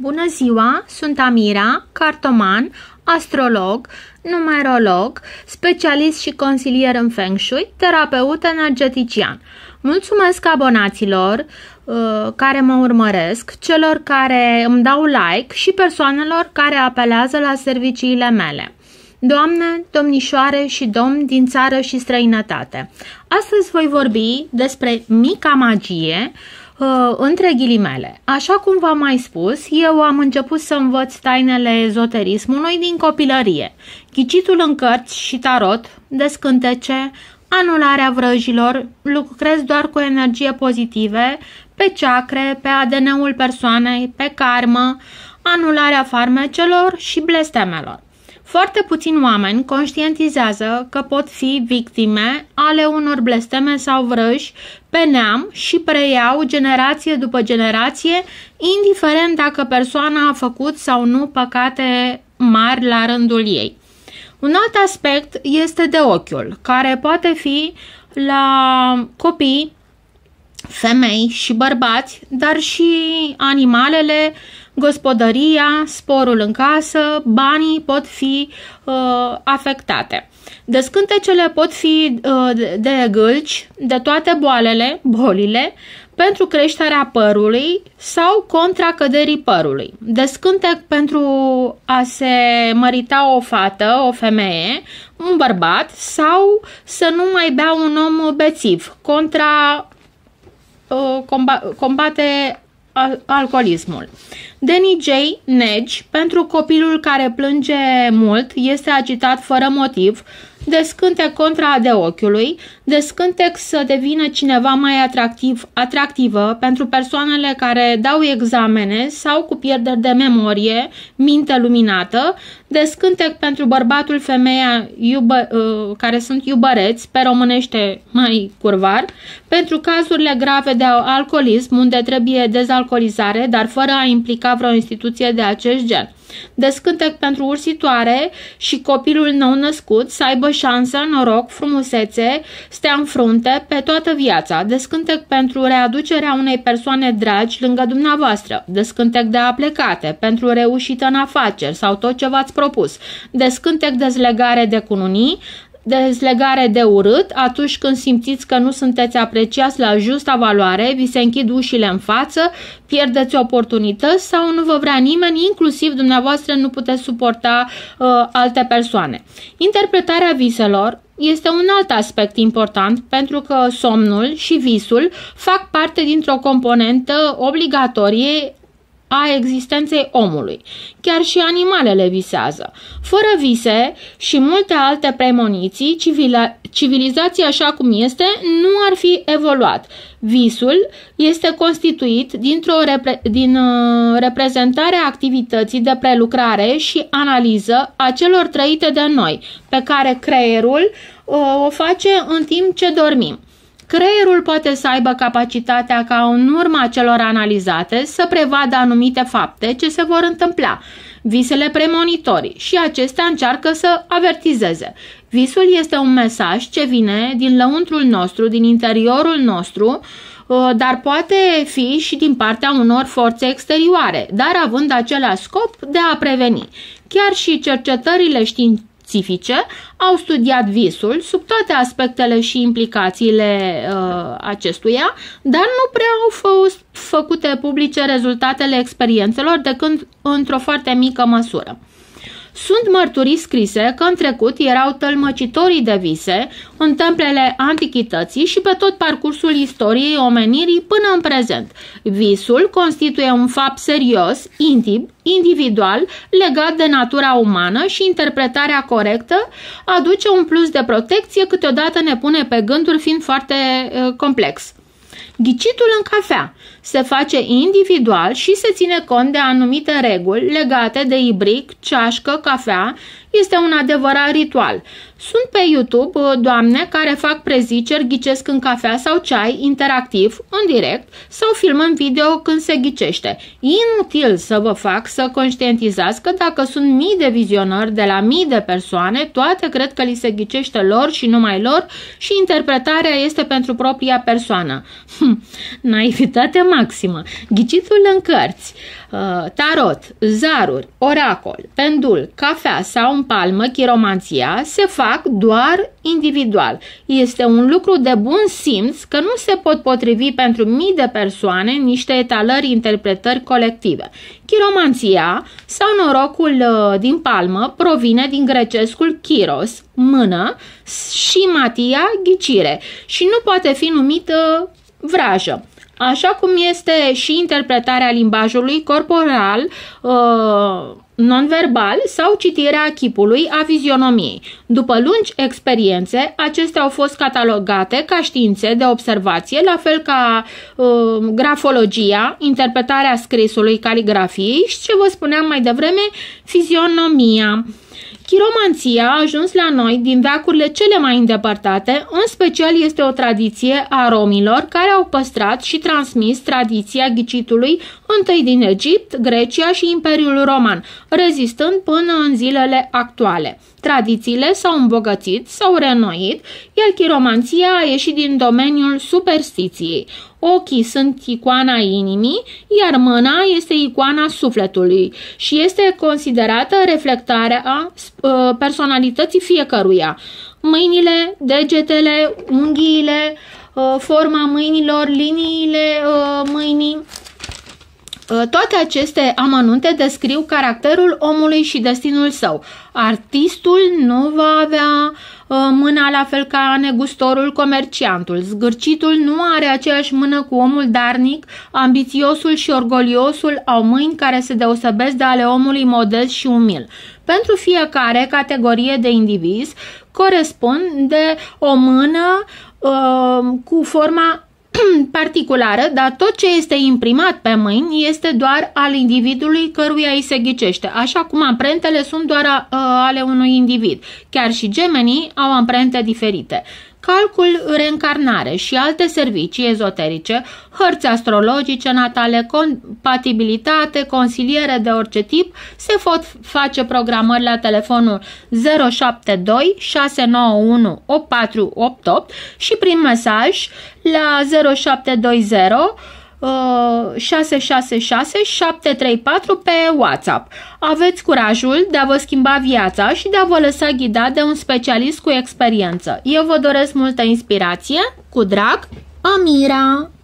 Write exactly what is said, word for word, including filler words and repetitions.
Bună ziua, sunt Amira, cartoman, astrolog, numerolog, specialist și consilier în Feng Shui, terapeut energetician. Mulțumesc abonaților uh, care mă urmăresc, celor care îmi dau like și persoanelor care apelează la serviciile mele. Doamne, domnișoare și domni din țară și străinătate, astăzi voi vorbi despre mica magie, uh, între ghilimele. Așa cum v-am mai spus, eu am început să învăț tainele ezoterismului din copilărie, ghicitul în cărți și tarot, descântece, anularea vrăjilor, lucrez doar cu energie pozitive, pe chakre, pe A D N-ul persoanei, pe karmă, anularea farmecelor și blestemelor. Foarte puțini oameni conștientizează că pot fi victime ale unor blesteme sau vrăji pe neam și preiau generație după generație, indiferent dacă persoana a făcut sau nu păcate mari la rândul ei. Un alt aspect este de ochiul, care poate fi la copii, femei și bărbați, dar și animalele, gospodăria, sporul în casă, banii pot fi uh, afectate. Descântecele pot fi uh, de gâlci, de toate boalele, bolile, pentru creșterea părului sau contra căderii părului. Descântec pentru a se mărita o fată, o femeie, un bărbat sau să nu mai bea un om bețiv, contra uh, comba, combate alcoolismul. Danny J. Negi, pentru copilul care plânge mult, este agitat fără motiv, descântec contra de ochiului, descântec să devină cineva mai atractiv, atractivă pentru persoanele care dau examene sau cu pierderi de memorie, minte luminată, descântec pentru bărbatul, femeia iubă, uh, care sunt iubăreți, pe românește mai curvar, pentru cazurile grave de alcoolism, unde trebuie dezalcoolizare, dar fără a implica vreo instituție de acest gen. Descântec pentru ursitoare și copilul nou născut să aibă șansă, noroc, frumusețe, stea în frunte pe toată viața. Descântec pentru readucerea unei persoane dragi lângă dumneavoastră. Descântec de aplecate, pentru reușită în afaceri sau tot ce v-ați propus. Descântec dezlegare de cununii, dezlegare de urât, atunci când simțiți că nu sunteți apreciați la justa valoare, vi se închid ușile în față, pierdeți oportunități sau nu vă vrea nimeni, inclusiv dumneavoastră nu puteți suporta uh, alte persoane. Interpretarea viselor este un alt aspect important, pentru că somnul și visul fac parte dintr-o componentă obligatorie a existenței omului. Chiar și animalele visează. Fără vise și multe alte premoniții, civilizația așa cum este nu ar fi evoluat. Visul este constituit dintr-o repre din uh, reprezentarea activității de prelucrare și analiză a celor trăite de noi, pe care creierul uh, o face în timp ce dormim. Creierul poate să aibă capacitatea ca în urma celor analizate să prevadă anumite fapte ce se vor întâmpla, visele premonitorii, și acestea încearcă să avertizeze. Visul este un mesaj ce vine din lăuntrul nostru, din interiorul nostru, dar poate fi și din partea unor forțe exterioare, dar având același scop de a preveni. Chiar și cercetările științifice au studiat visul sub toate aspectele și implicațiile uh, acestuia, dar nu prea au fost făcute publice rezultatele experiențelor decât într-o foarte mică măsură. Sunt mărturii scrise că în trecut erau tălmăcitorii de vise în templele antichității și pe tot parcursul istoriei omenirii până în prezent. Visul constituie un fapt serios, intim, individual, legat de natura umană și interpretarea corectă aduce un plus de protecție, câteodată ne pune pe gânduri fiind foarte uh, complex. Ghicitul în cafea se face individual și se ține cont de anumite reguli legate de ibric, ceașcă, cafea, Este un adevărat ritual. Sunt pe YouTube doamne care fac preziceri, ghicesc în cafea sau ceai, interactiv, în direct, sau filmăm video când se ghicește. Inutil să vă fac să conștientizați că dacă sunt mii de vizionări de la mii de persoane, toate cred că li se ghicește lor și numai lor și interpretarea este pentru propria persoană. Hm, naivitate maximă. Ghicitul în cărți, tarot, zaruri, oracol, pendul, cafea sau în palmă, chiromanția, se fac doar individual. Este un lucru de bun simț că nu se pot potrivi pentru mii de persoane niște etalări, interpretări colective. Chiromanția sau norocul din palmă provine din grecescul chiros, mână, și matia, ghicire, și nu poate fi numită vrajă. Așa cum este și interpretarea limbajului corporal, uh, non-verbal sau citirea chipului a fizionomiei. După lungi experiențe, acestea au fost catalogate ca științe de observație, la fel ca uh, grafologia, interpretarea scrisului, caligrafiei și, ce vă spuneam mai devreme, fizionomia. Chiromanția a ajuns la noi din veacurile cele mai îndepărtate, în special este o tradiție a romilor care au păstrat și transmis tradiția ghicitului întâi din Egipt, Grecia și Imperiul Roman, rezistând până în zilele actuale. Tradițiile s-au îmbogățit, s-au reînnoit, iar chiromanția a ieșit din domeniul superstiției. Ochii sunt icoana inimii, iar mâna este icoana sufletului și este considerată reflectarea personalității fiecăruia. Mâinile, degetele, unghiile, forma mâinilor, liniile mâinii, toate aceste amănunte descriu caracterul omului și destinul său. Artistul nu va avea mâna la fel ca negustorul, comerciantul. Zgârcitul nu are aceeași mână cu omul darnic, ambițiosul și orgoliosul au mâini care se deosebesc de ale omului modest și umil. Pentru fiecare categorie de indivizi corespunde o mână uh, cu forma particulară, dar tot ce este imprimat pe mâini este doar al individului căruia îi se ghicește, așa cum amprentele sunt doar a, a, ale unui individ. Chiar și gemenii au amprente diferite. Calcul, reîncarnare și alte servicii ezoterice, hărți astrologice, natale, compatibilitate, consiliere de orice tip, se pot face programări la telefonul zero șapte doi șase nouă unu opt patru opt opt și prin mesaj la zero șapte doi zero șase șase șase șapte trei patru pe WhatsApp. Aveți curajul de a vă schimba viața și de a vă lăsa ghidat de un specialist cu experiență. Eu vă doresc multă inspirație. Cu drag, Amira!